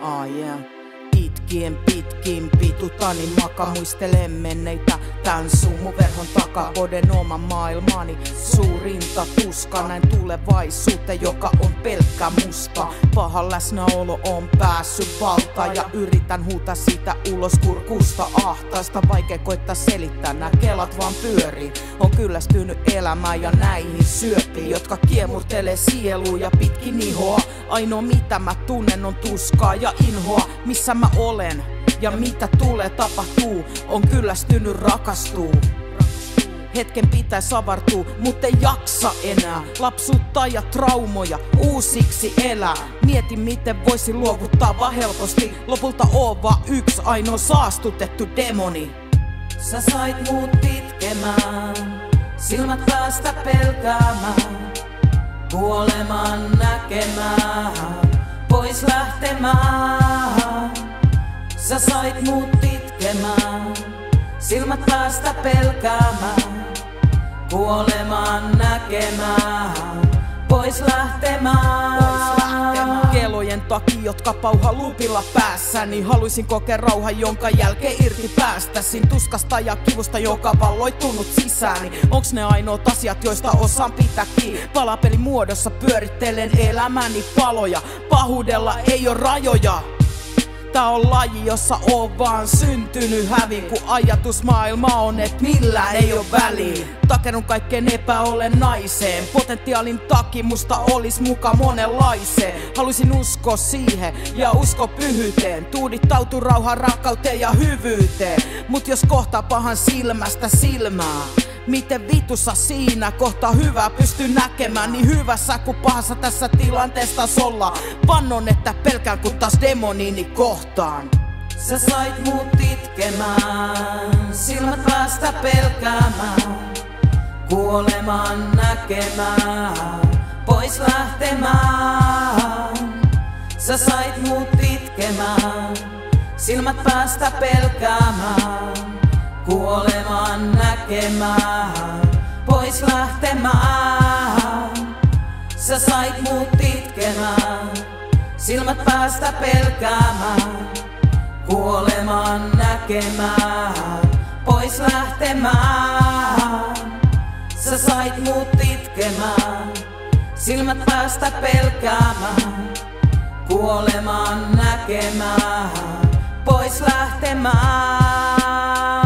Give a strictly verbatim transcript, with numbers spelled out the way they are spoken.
Ah yeah. Itkien pitkin pitutani maka, muistelen menneitä tän sumuverhon takaa. Poden oman maailmani suurinta tuskaa, näin tulevaisuuteen, joka on pelkkä musta. Paha läsnäolo on päässyt valtaan ja yritän huutaa sitä ulos kurkusta ahtaasta. Vaikea koittaa selittää, nää kelat vaan pyörii. On kyllästynyt elämään ja näihin syöpiin, jotka kiemurtelee sielua ja pitkin ihoa. Ainoa mitä mä tunnen on tuskaa ja inhoa. Missä mä olen ja mitä tulee tapahtuu, on kyllästynyt rakastuu. Hetken pitäis avartuu, mut ei jaksa enää. Lapsuutta ja traumoja uusiksi elää. Mietin miten voisin luovuttaa vaan helposti. Lopulta oo vaan yks ainoa saastutettu demoni. Sä sait muut itkemään, silmät päästä pelkäämään, kuoleman näkemään, pois lähtemään. Sä sait mut itkemään, silmät päästä pelkäämään, kuoleman näkemään, pois lähtemään. Kelojen takia, jotka pauha lupilla päässä, niin haluisin kokea rauhan, jonka jälkeen irti päästäsin tuskasta ja kivusta, joka valloittunut sisääni. Onks ne ainoat asiat, joista osaan pitää kiinni? Palapelin muodossa pyörittelen elämäni paloja, pahuudella ei oo rajoja. Tää on laji, jossa oon vaan syntynyt hävin, kun ajatusmaailma on, et millään ei oo väliä. Takerun kaikkeen epäolennaiseen, potentiaalin takia musta olis muka monenlaiseen. Haluisin uskoa siihen ja usko pyhyyteen, tuudittautu rauhan, rakkauteen ja hyvyyteen. Mut jos kohtaa pahan silmästä silmää, miten vitussa siinä kohtaa hyvää pysty näkemään, niin hyvässä kuin pahassa tässä tilanteesta olla. Vannon, että pelkään kun taas demoniini kohtaan. Sä sait mut itkemään, silmät päästä pelkäämään, kuoleman näkemään, pois lähtemään. Sä sait mut itkemään, silmät päästä pelkäämään, kuoleman näkemään, pois lähtemään. Sä sait mut itkemään, silmät päästä pelkäämään, kuoleman näkemään, pois lähtemään. Sä sait mut itkemään, silmät päästä pelkäämään, kuoleman näkemään, pois lähtemään.